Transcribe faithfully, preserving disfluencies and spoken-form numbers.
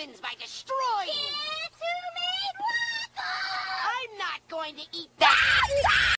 humans by destroying. Guess who made waffles? I'm not going to eat that.